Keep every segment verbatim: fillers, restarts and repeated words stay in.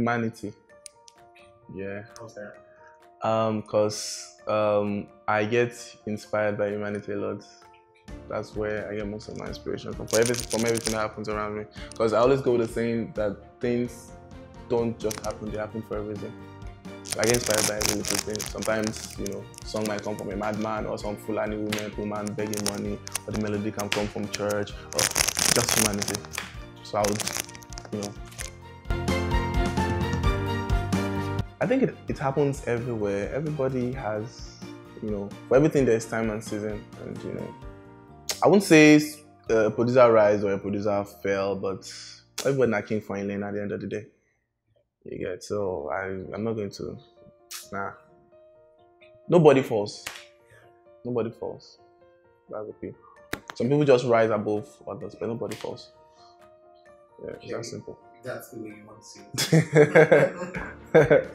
humanity. Yeah. How's that? Um, cause um, I get inspired by humanity a lot. That's where I get most of my inspiration from. For everything, from everything that happens around me. Cause I always go with the saying that things don't just happen; they happen for a reason. I get inspired by every little thing. Sometimes, you know, song might come from a madman or some Fulani woman, woman begging money, or the melody can come from church, or just humanity. So I would, you know. I think it, it happens everywhere. Everybody has, you know, for everything there's time and season, and you know, I wouldn't say a producer rise or a producer fell, but everybody not king for a lane at the end of the day. You get, so I, I'm not going to, nah. Nobody falls. Nobody falls. That's okay. Some people just rise above others, but nobody falls. Yeah, it's that simple. That's the way you want to see it.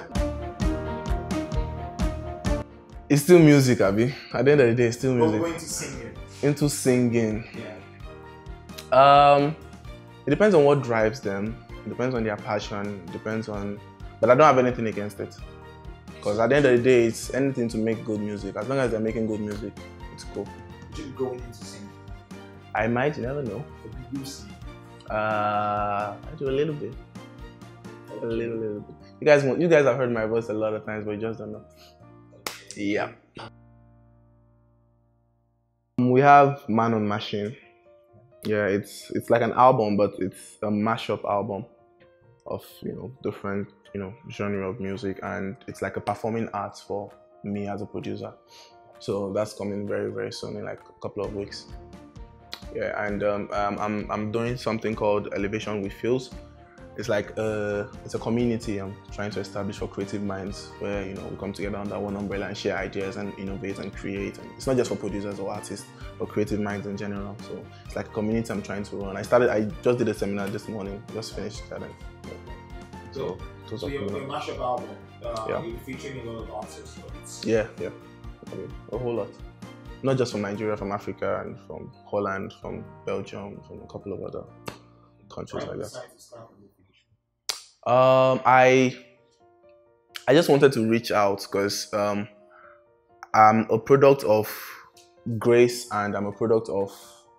It's still music, Abby. At the end of the day, it's still music. We're going to singing. Into singing. Yeah. Um, it depends on what drives them. It depends on their passion. It depends on, but I don't have anything against it. Because at the end of the day, it's anything to make good music. As long as they're making good music, it's cool. Would you go into singing? I might, you never know. What do you sing? Uh, I do a little bit. A little, little bit. You guys, you guys have heard my voice a lot of times, but you just don't know. Yeah. We have Man on Machine. Yeah, it's it's like an album, but it's a mashup album of, you know, different, you know, genre of music, and it's like a performing arts for me as a producer. So that's coming very, very soon, in like a couple of weeks. Yeah, and um, um, I'm I'm doing something called Elevation with Pheelz. It's like a, it's a community I'm trying to establish for creative minds, where, you know, we come together under one umbrella and share ideas and innovate and create. And it's not just for producers or artists, but creative minds in general. So it's like a community I'm trying to run. I started, I just did a seminar this morning, just finished that. And, yeah. So, so, so your, your mashup album, uh, yeah. you're featuring a lot of artists. It's... Yeah, yeah, I mean, a whole lot. Not just from Nigeria, from Africa, and from Holland, from Belgium, from a couple of other countries like that. Um, I I just wanted to reach out because um, I'm a product of grace and I'm a product of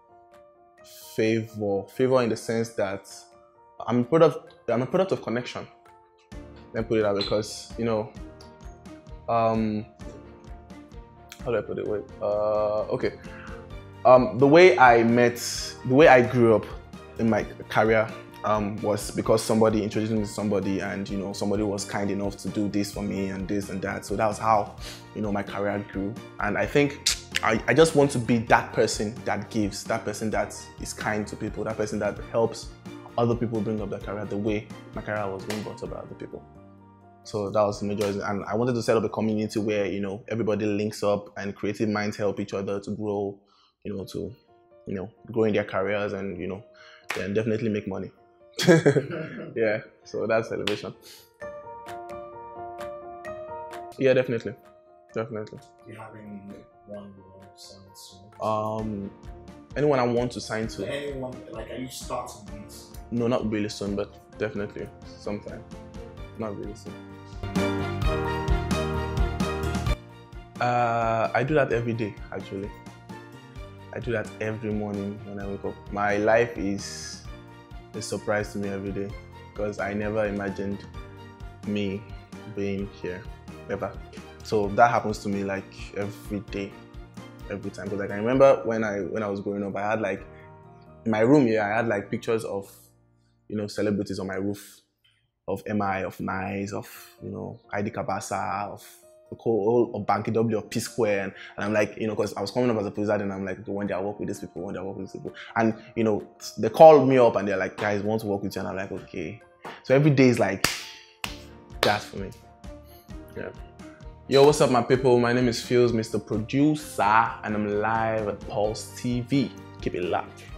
favor. Favor in the sense that I'm a product. I'm a product of connection. Let me put it that way, because, you know, um, how do I put it? Wait. Uh, okay. Um, the way I met, the way I grew up in my career. Um, was because somebody introduced me to somebody, and, you know, somebody was kind enough to do this for me and this and that. So that was how, you know, my career grew. And I think I, I just want to be that person that gives, that person that is kind to people, that person that helps other people bring up their career the way my career was being brought up by other people. So that was the major reason. And I wanted to set up a community where, you know, everybody links up and creative minds help each other to grow, you know, to, you know, grow in their careers and, you know, and definitely make money. Yeah, so that's Elevation. Yeah, definitely, definitely. Do you have anyone you want to sign to? Um, anyone I want to sign to? Anyone, like, are you starting these? No, not really soon, but definitely sometime. Not really soon. Uh, I do that every day, actually. I do that every morning when I wake up. My life is a surprise to me every day, because I never imagined me being here, ever. So that happens to me like every day, every time. Because like I remember when I when I was growing up, I had like in my room here, I had like pictures of, you know, celebrities on my roof, of M I, of Nice, of, you know, Heidi Kabasa, of the whole of Banky W, of P Square, and, and I'm like, you know, because I was coming up as a producer, and I'm like, one day I work with these people, one day I work with these people, and, you know, they called me up and they're like, guys, want to work with you, and I'm like, okay. So every day is like that for me. Yeah. Yo, what's up, my people? My name is Pheelz, Mister Producer, and I'm live at Pulse T V. Keep it locked.